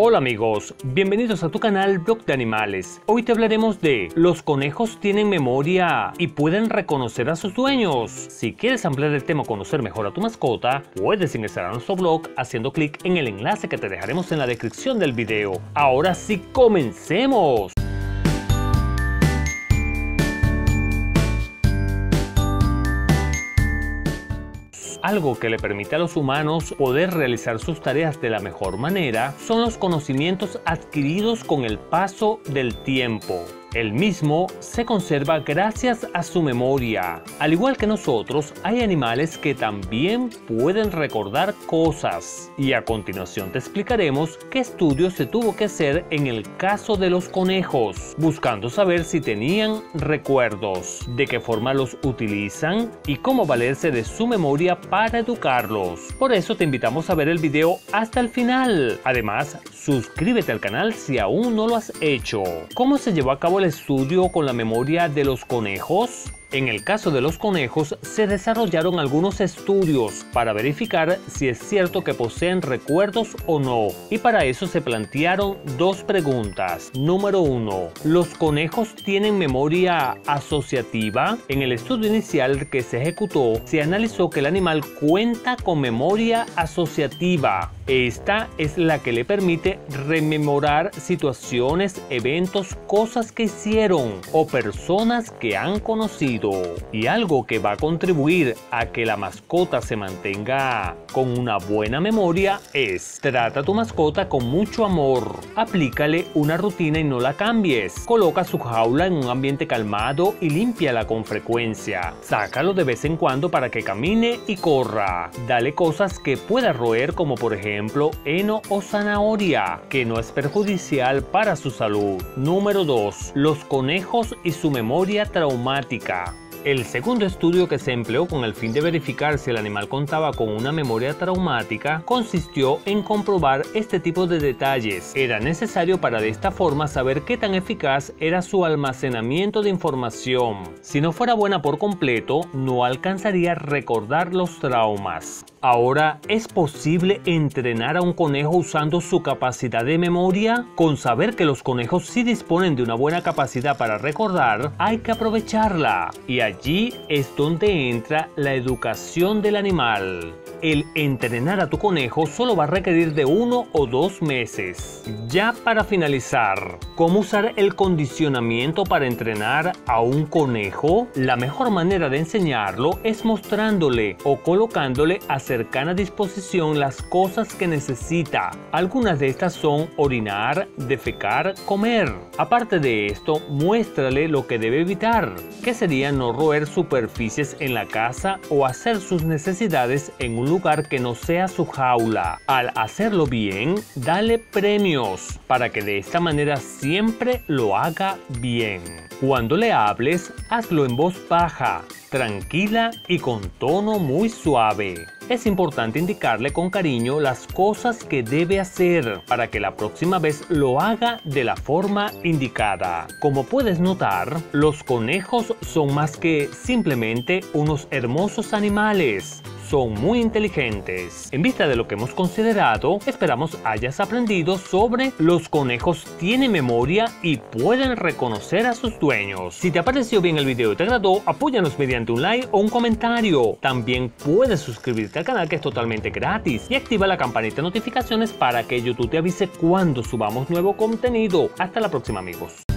Hola amigos, bienvenidos a tu canal Blog de Animales. Hoy te hablaremos de ¿los conejos tienen memoria y pueden reconocer a sus dueños? Si quieres ampliar el tema o conocer mejor a tu mascota, puedes ingresar a nuestro blog haciendo clic en el enlace que te dejaremos en la descripción del video. Ahora sí, comencemos. Algo que le permite a los humanos poder realizar sus tareas de la mejor manera son los conocimientos adquiridos con el paso del tiempo. El mismo se conserva gracias a su memoria. Al igual que nosotros, hay animales que también pueden recordar cosas. Y a continuación te explicaremos qué estudio se tuvo que hacer en el caso de los conejos, buscando saber si tenían recuerdos, de qué forma los utilizan y cómo valerse de su memoria para educarlos. Por eso te invitamos a ver el video hasta el final. Además, suscríbete al canal si aún no lo has hecho. ¿Cómo se llevó a cabo el estudio con la memoria de los conejos? En el caso de los conejos, se desarrollaron algunos estudios para verificar si es cierto que poseen recuerdos o no. Y para eso se plantearon dos preguntas. Número 1. ¿Los conejos tienen memoria asociativa? En el estudio inicial que se ejecutó, se analizó que el animal cuenta con memoria asociativa. Esta es la que le permite rememorar situaciones, eventos, cosas que hicieron o personas que han conocido. Y algo que va a contribuir a que la mascota se mantenga con una buena memoria es: trata a tu mascota con mucho amor, aplícale una rutina y no la cambies, coloca su jaula en un ambiente calmado y límpiala con frecuencia, sácalo de vez en cuando para que camine y corra, dale cosas que pueda roer como por ejemplo heno o zanahoria, que no es perjudicial para su salud. Número 2. Los conejos y su memoria traumática. El segundo estudio, que se empleó con el fin de verificar si el animal contaba con una memoria traumática, consistió en comprobar este tipo de detalles. Era necesario para de esta forma saber qué tan eficaz era su almacenamiento de información. Si no fuera buena por completo, no alcanzaría a recordar los traumas. Ahora, ¿es posible entrenar a un conejo usando su capacidad de memoria? Con saber que los conejos sí disponen de una buena capacidad para recordar, hay que aprovecharla. Y allí es donde entra la educación del animal. El entrenar a tu conejo solo va a requerir de 1 o 2 meses. Ya para finalizar, ¿cómo usar el condicionamiento para entrenar a un conejo? La mejor manera de enseñarlo es mostrándole o colocándole a cercana disposición las cosas que necesita. Algunas de estas son orinar, defecar, comer. Aparte de esto, muéstrale lo que debe evitar, que sería no roer superficies en la casa o hacer sus necesidades en un lugar que no sea su jaula. Al hacerlo bien, dale premios para que de esta manera siempre lo haga bien. Cuando le hables, hazlo en voz baja, tranquila y con tono muy suave. Es importante indicarle con cariño las cosas que debe hacer para que la próxima vez lo haga de la forma indicada. Como puedes notar, los conejos son más que simplemente unos hermosos animales. Son muy inteligentes. En vista de lo que hemos considerado, esperamos hayas aprendido sobre los conejos tienen memoria y pueden reconocer a sus dueños. Si te ha parecido bien el video y te agradó, apóyanos mediante un like o un comentario. También puedes suscribirte al canal, que es totalmente gratis, y activa la campanita de notificaciones para que YouTube te avise cuando subamos nuevo contenido. Hasta la próxima, amigos.